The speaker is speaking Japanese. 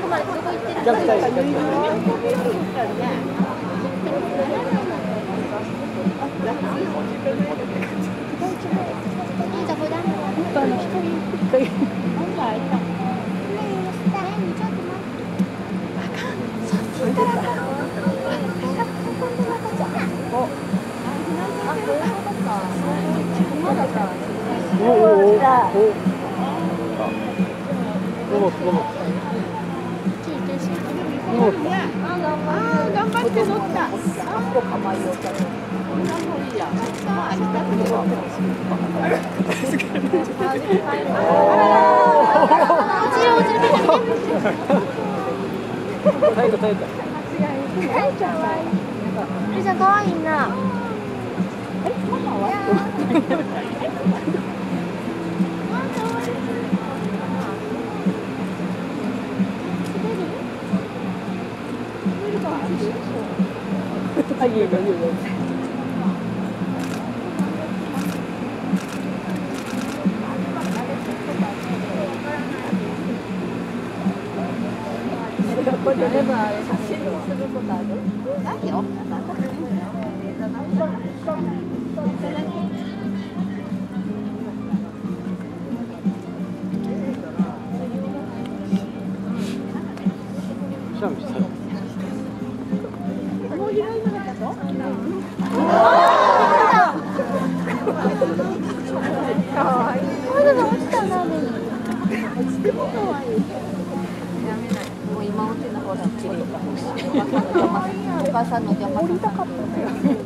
までどこ行ってるの？ 逆サイド。 いいとこだ。 頑張って乗った。 耐えた耐えた。 りさん可愛いな。 あ、いいよいいよ。これでもあれ写真にすることある？ないよ。シャンプーした。もう開いなかったぞ。かわいい。これでも落ちたなで。落ちてもかわいい。やめない。もう今落ちの方だ。綺麗。お母さんの邪魔。お母さんの邪魔。降りたかったんだよ。